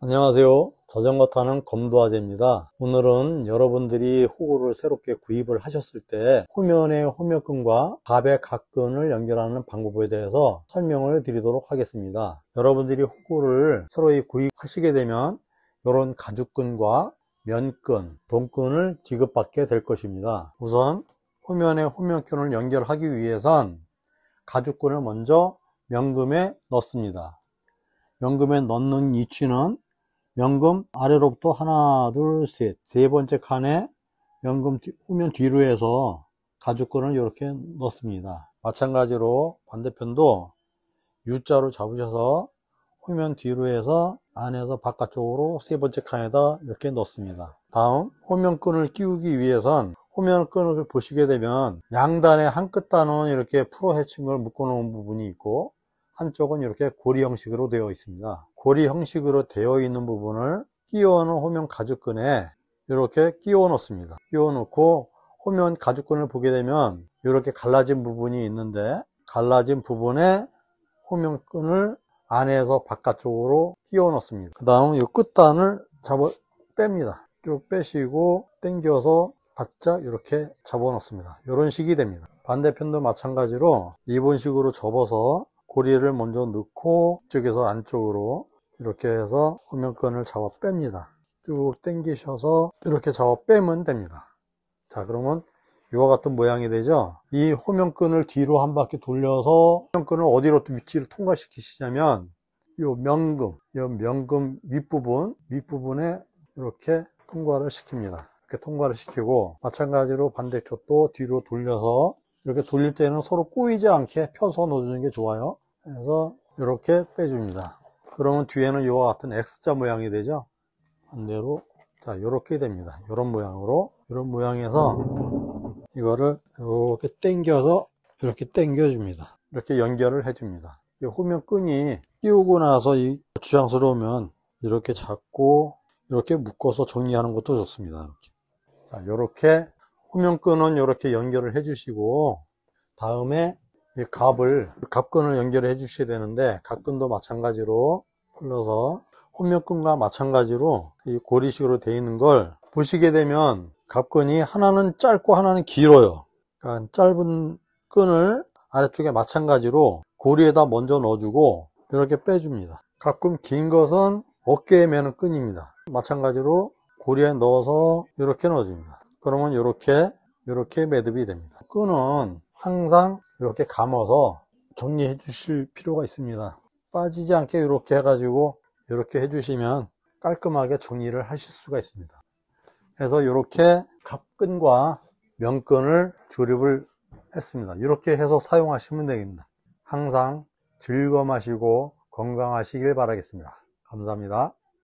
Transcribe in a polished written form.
안녕하세요. 자전거 타는 검도아재입니다. 오늘은 여러분들이 호구를 새롭게 구입을 하셨을 때 호면의 호면끈과 갑의 갑끈을 연결하는 방법에 대해서 설명을 드리도록 하겠습니다. 여러분들이 호구를 새로 구입하시게 되면 이런 가죽끈과 면끈, 동끈을 지급받게 될 것입니다. 우선 호면의 호면끈을 연결하기 위해선 가죽끈을 먼저 명금에 넣습니다. 명금에 넣는 위치는 명금 아래로부터 하나, 둘, 셋, 세 번째 칸에 명금 후면 뒤로 해서 가죽끈을 이렇게 넣습니다. 마찬가지로 반대편도 U자로 잡으셔서 후면 뒤로 해서 안에서 바깥쪽으로 세 번째 칸에다 이렇게 넣습니다. 다음 호면끈을 끼우기 위해선 호면끈을 보시게 되면 양단의 한 끝단은 이렇게 프로 해칭 걸 묶어 놓은 부분이 있고 한쪽은 이렇게 고리 형식으로 되어 있습니다. 고리 형식으로 되어 있는 부분을 끼워 놓은 호면 가죽끈에 이렇게 끼워 놓습니다. 끼워 놓고 호면 가죽끈을 보게 되면 이렇게 갈라진 부분이 있는데 갈라진 부분에 호면끈을 안에서 바깥쪽으로 끼워 넣습니다. 그 다음 이 끝단을 뺍니다. 쭉 빼시고 당겨서 바짝 이렇게 잡아 놓습니다. 이런 식이 됩니다. 반대편도 마찬가지로 이번 식으로 접어서 고리를 먼저 넣고 이쪽에서 안쪽으로 이렇게 해서 호면끈을 잡아 뺍니다. 쭉 당기셔서 이렇게 잡아 빼면 됩니다. 자, 그러면 이와 같은 모양이 되죠. 이 호면끈을 뒤로 한 바퀴 돌려서 호면끈을 어디로 위치를 통과시키시냐면 이 명금 윗부분에 이렇게 통과를 시킵니다. 이렇게 통과를 시키고 마찬가지로 반대쪽도 뒤로 돌려서 이렇게 돌릴 때는 서로 꼬이지 않게 펴서 넣어주는 게 좋아요. 그래서 이렇게 빼줍니다. 그러면 뒤에는 이와 같은 X자 모양이 되죠. 반대로 자 이렇게 됩니다. 이런 모양으로 이런 모양에서 이거를 이렇게 당겨서 이렇게 당겨줍니다. 이렇게 연결을 해줍니다. 이 호면끈이 끼우고 나서 이 주장스러우면 이렇게 잡고 이렇게 묶어서 정리하는 것도 좋습니다. 이렇게. 자, 이렇게 호면끈은 이렇게 연결을 해주시고 다음에 이 갑끈을 연결해 주셔야 되는데 갑끈도 마찬가지로 풀러서 호면끈과 마찬가지로 이 고리식으로 되어 있는 걸 보시게 되면 갑끈이 하나는 짧고 하나는 길어요. 그러니까 짧은 끈을 아래쪽에 마찬가지로 고리에다 먼저 넣어주고 이렇게 빼줍니다. 갑끈 긴 것은 어깨에 매는 끈입니다. 마찬가지로 고리에 넣어서 이렇게 넣어줍니다. 그러면 이렇게 매듭이 됩니다. 끈은 항상 이렇게 감아서 정리해 주실 필요가 있습니다. 빠지지 않게 이렇게 해가지고 이렇게 해주시면 깔끔하게 정리를 하실 수가 있습니다. 그래서 이렇게 갑끈과 면끈을 조립을 했습니다. 이렇게 해서 사용하시면 되겠습니다. 항상 즐거움하시고 건강하시길 바라겠습니다. 감사합니다.